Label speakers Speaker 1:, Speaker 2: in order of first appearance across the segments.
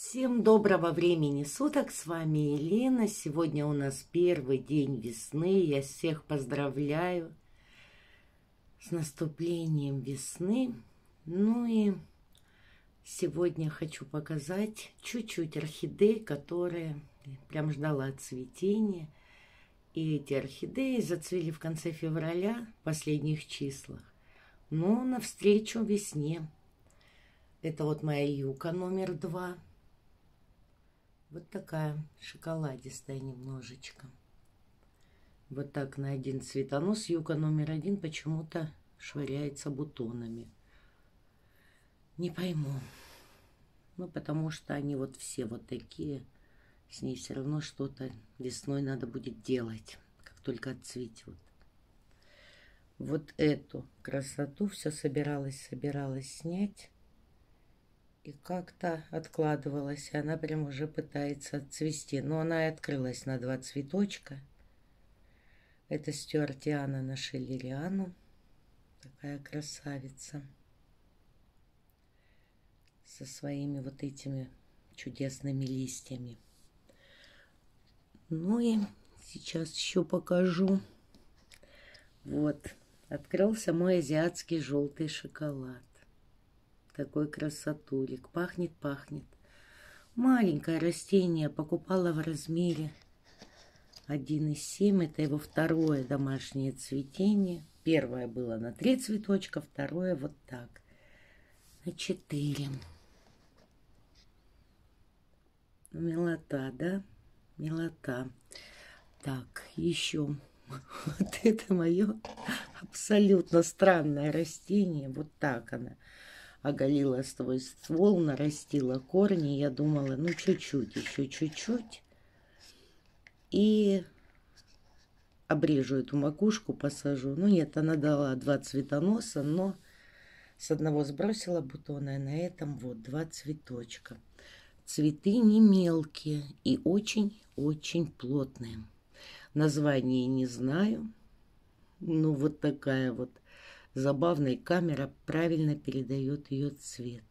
Speaker 1: Всем доброго времени суток, с вами Елена. Сегодня у нас первый день весны. Я всех поздравляю с наступлением весны. Ну и сегодня хочу показать чуть-чуть орхидей, которые прям ждала цветения. И эти орхидеи зацвели в конце февраля, в последних числах. Но навстречу весне. Это вот моя юка номер 2. Вот такая шоколадистая немножечко. Вот так на один цветонос. Юка номер 1 почему-то швыряется бутонами. Не пойму. Ну, потому что они вот все вот такие. С ней все равно что-то весной надо будет делать, как только отцветет. Вот эту красоту все собиралась снять. И как-то откладывалась, и она прям уже пытается отцвести. Но она и открылась на 2 цветочка. Это стюартиана на шиллериану. Такая красавица. Со своими вот этими чудесными листьями. Ну и сейчас еще покажу. Вот, открылся мой азиатский желтый шоколад. Такой красотулик. Пахнет. Маленькое растение. Покупала в размере 1,7. Это его второе домашнее цветение. Первое было на 3 цветочка, второе вот так. На 4. Милота, да? Милота. Так, еще. Вот это мое абсолютно странное растение. Вот так она. Оголила свой ствол, нарастила корни. Я думала, ну чуть-чуть, еще чуть-чуть. И обрежу эту макушку, посажу. Ну нет, она дала 2 цветоноса, но с одного сбросила бутона, и на этом вот 2 цветочка. Цветы не мелкие и очень-очень плотные. Название не знаю. Ну вот такая вот. Забавная камера правильно передает ее цвет.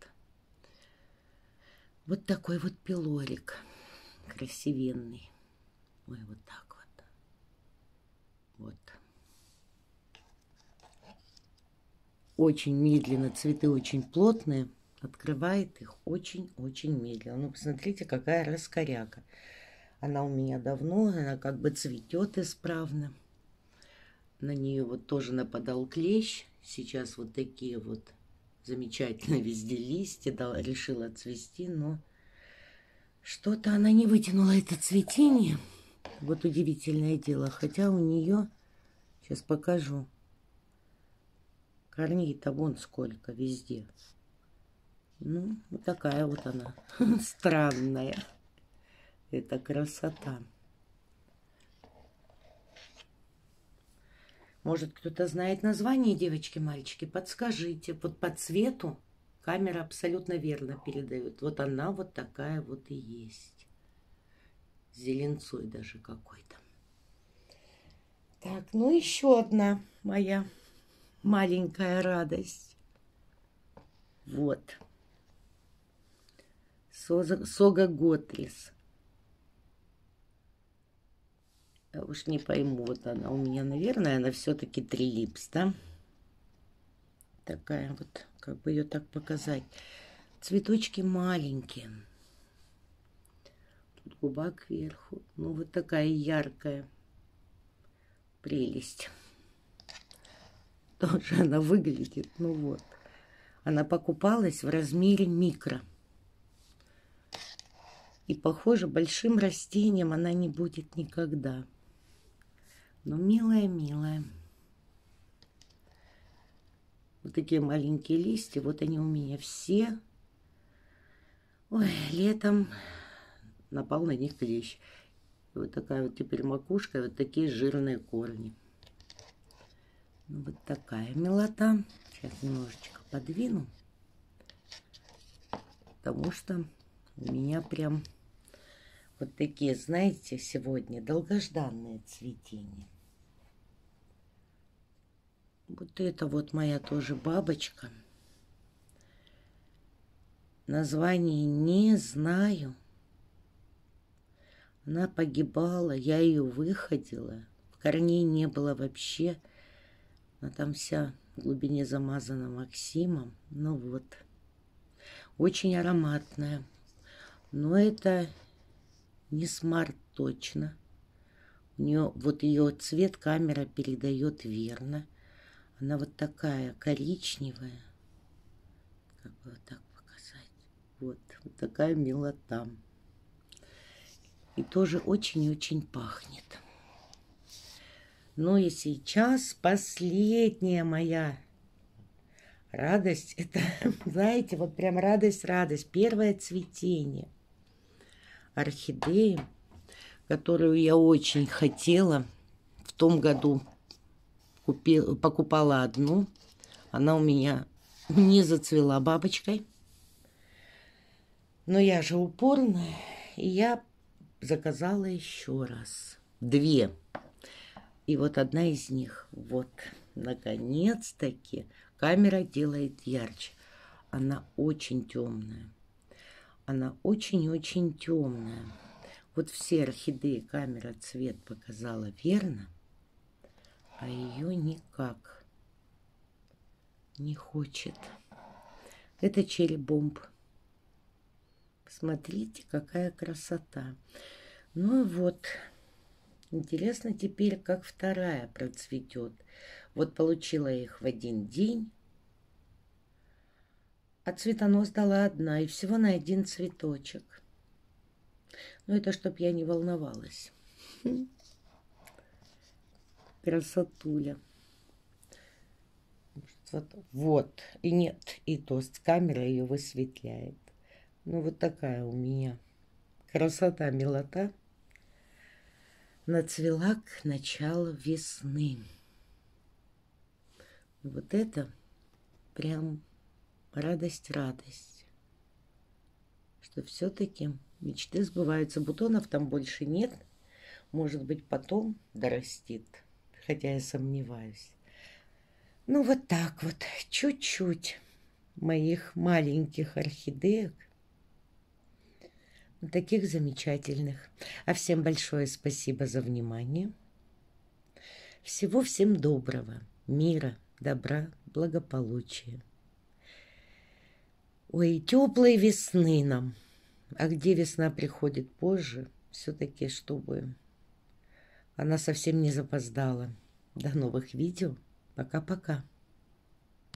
Speaker 1: Вот такой вот пилорик. Красивенный. Ой, вот так вот. Вот. Очень медленно. Цветы очень плотные. Открывает их очень-очень медленно. Ну, посмотрите, какая раскоряка. Она у меня давно. Она как бы цветет исправно. На нее вот тоже нападал клещ. Сейчас вот такие вот замечательные везде листья. Да, решила цвести, но что-то она не вытянула это цветение. Вот удивительное дело. Хотя у нее, сейчас покажу, корней-то вон сколько везде. Ну, вот такая вот она. Странная. Это красота. Может, кто-то знает название, девочки, мальчики? Подскажите. Вот по цвету камера абсолютно верно передает. Вот она вот такая вот и есть. С зеленцой даже какой-то. Так, ну еще одна моя маленькая радость. Вот. Сога Готрис. Я уж не пойму, вот она у меня, наверное, она все-таки трилипс, да? Такая вот, как бы ее так показать. Цветочки маленькие. Тут губа кверху. Ну, вот такая яркая прелесть. Тоже она выглядит, ну вот. Она покупалась в размере микро. И, похоже, большим растением она не будет никогда. Но милая. Вот такие маленькие листья. Вот они у меня все. Ой, летом напал на них клещ. Вот такая вот теперь макушка. Вот такие жирные корни. Ну, вот такая милота. Сейчас немножечко подвину. Потому что у меня прям вот такие, знаете, сегодня долгожданные цветения. Вот это вот моя тоже бабочка. Название не знаю. Она погибала, я ее выходила. Корней не было вообще. Она там вся в глубине замазана Максимом. Ну вот. Очень ароматная. Но это не смарт точно. У нее вот ее цвет камера передает верно. Она вот такая коричневая. Как бы вот так показать. Вот такая милота. И тоже очень-очень пахнет. Ну и сейчас последняя моя радость. Это, знаете, вот прям радость-радость. Первое цветение орхидеи, которую я очень хотела. В том году покупала одну. Она у меня не зацвела бабочкой. Но я же упорная. И я заказала еще раз. 2. И вот одна из них. Вот, наконец-таки, камера делает ярче. Она очень темная. Она очень-очень темная. Вот все орхидеи камера цвет показала верно, а ее никак не хочет. Это черри-бомб. Смотрите, какая красота. Ну и вот, интересно теперь, как вторая процветет. Вот получила их в один день, а цветонос дала одна, и всего на 1 цветочек. Ну, это чтоб я не волновалась. Красотуля. Вот. И нет, и то камера ее высветляет. Ну, вот такая у меня красота, милота. Нацвела к началу весны. Вот это прям радость. Что все-таки мечты сбываются. Бутонов там больше нет. Может быть, потом дорастит. Хотя я сомневаюсь. Ну, вот так вот. Чуть-чуть моих маленьких орхидеек. Таких замечательных. А всем большое спасибо за внимание. Всего всем доброго. Мира, добра, благополучия. Ой, теплой весны нам. А где весна приходит позже, все-таки, чтобы она совсем не запоздала. До новых видео. Пока-пока.